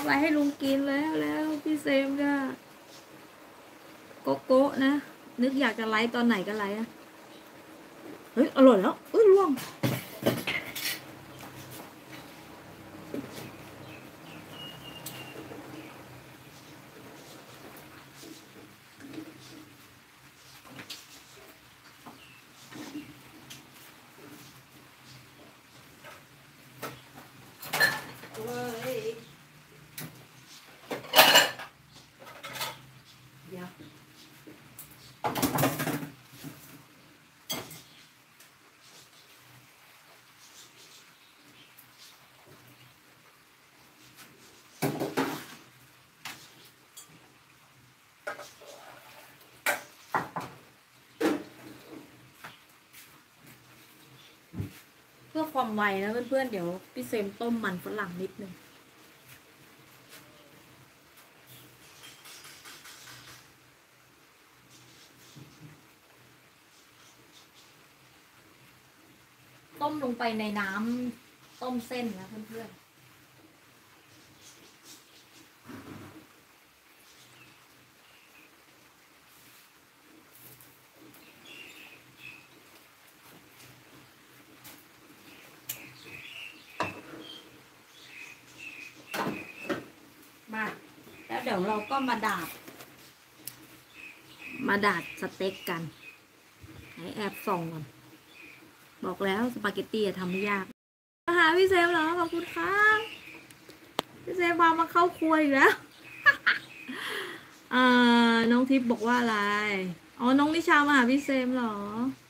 ำอะไรให้ลุงกินแล้วพี่เซมก็โก๊ะนะนึกอยากจะไลฟ์ตอนไหนก็ไลฟ์อะเฮ้ยอร่อยแล้วล่วงเพื่อความไวนะเพื่อนๆเดี๋ยวพี่เซมต้มมันฝรั่งนิดนึงต้มลงไปในน้ำต้มเส้นนะเพื่อนๆมาแล้วเดี๋ยวเราก็มาดาดสเต็กกันให้แอบส่องก่อนบอกแล้วสปาเกตตี้ทำไม่ยากมาหาพี่เซมเหรอขอบคุณครับพี่เซมพามาเข้าครัวอีกแล้ว น้องทิพย์บอกว่าอะไรอ๋อน้องนิชามาหาพี่เซมเหรอ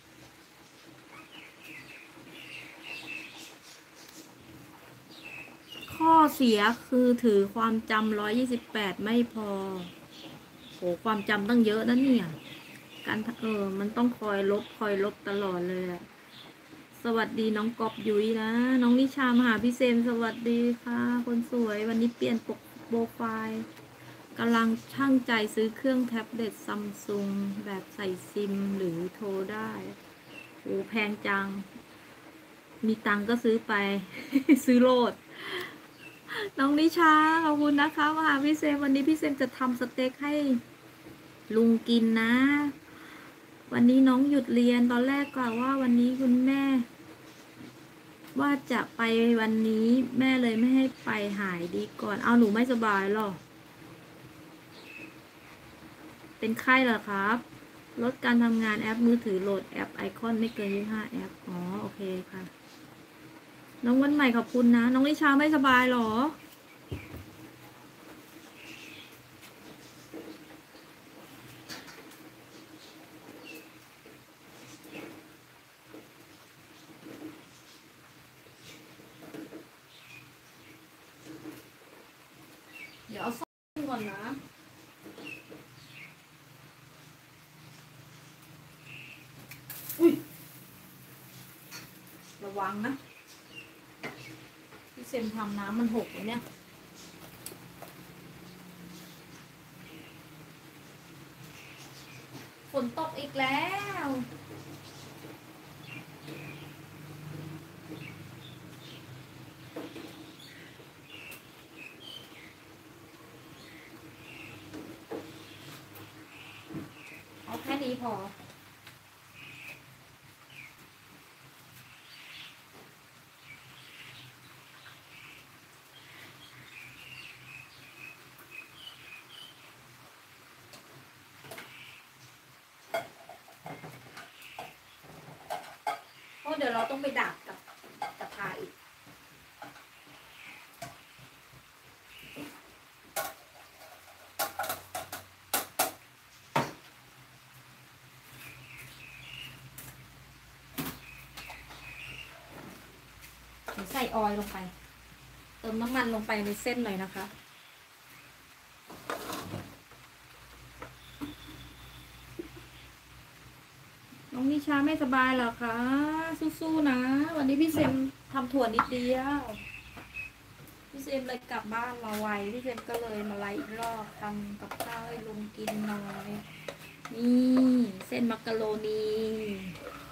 ข้อเสียคือถือความจำ128ไม่พอโหความจำตั้งเยอะนะเนี่ยการมันต้องคอยลบตลอดเลยอะสวัสดีน้องกอบยุ้ยนะน้องนิชามาหาพี่เซมสวัสดีค่ะคนสวยวันนี้เปลี่ยนปกโปรไฟล์กำลังช่างใจซื้อเครื่องแท็บเล็ตซัมซุงแบบใส่ซิมหรือโทรได้โอ้แพงจังมีตังก็ซื้อไป ซื้อโลดน้องนิชาขอบคุณนะคะมาหาพี่เซมวันนี้พี่เซมจะทำสเต็กให้ลุงกินนะวันนี้น้องหยุดเรียนตอนแรกกล่าวว่าวันนี้คุณแม่ว่าจะไปวันนี้แม่เลยไม่ให้ไปหายดีก่อนเอาหนูไม่สบายหรอเป็นไข้เหรอครับลดการทำงานแอปมือถือโหลดแอปไอคอนไม่เกิน25แอปอ๋อโอเคค่ะน้องวันใหม่ขอบคุณนะน้องนิชาไม่สบายหรอเดี๋ยวเอาส้มก่อนนะอุ้ยระวังนะพี่เซมทำน้ำมันหกเลยเนี่ยฝนตกอีกแล้วเอาแค่นี้พอเพราะเดี๋ยวเราต้องไปดับกับกระทะอีกใส่ออยล์ลงไปเติมน้ำมันลงไปในเส้นหน่อยนะคะน้องนิชาไม่สบายเหรอคะสู้ๆนะวันนี้พี่เซมทำถั่วนิดเดียวพี่เซมเลยกลับบ้านมาไวพี่เซมก็เลยมาไลฟ์อีกรอบทำกับข้าวให้ลุงกินหน่อยนี่เส้นมักกะโรนี